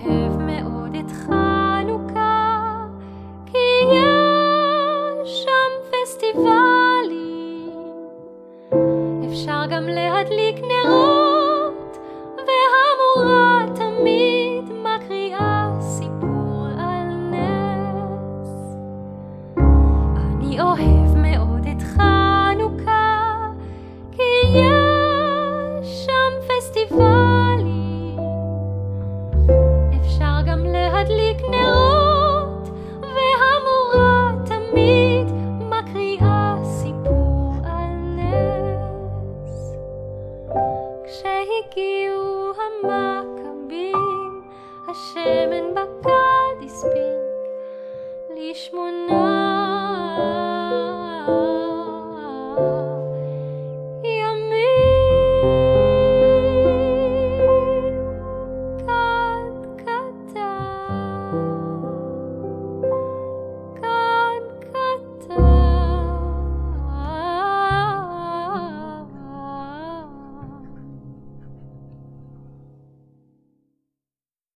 אוהב מאוד את חנוכה, כי יש שם פסטיבלים, אפשר גם להדליק נרות, והמורה תמיד מקריאה סיפור על נס. אני אוהב מאוד את חנוכה, כי יש שם פסטיבלים, אפשר גם להדליק נרות, והמורה תמיד מקריאה סיפור על נס. כשהגיעו המכבים, השמן בגד הספיק לשמונה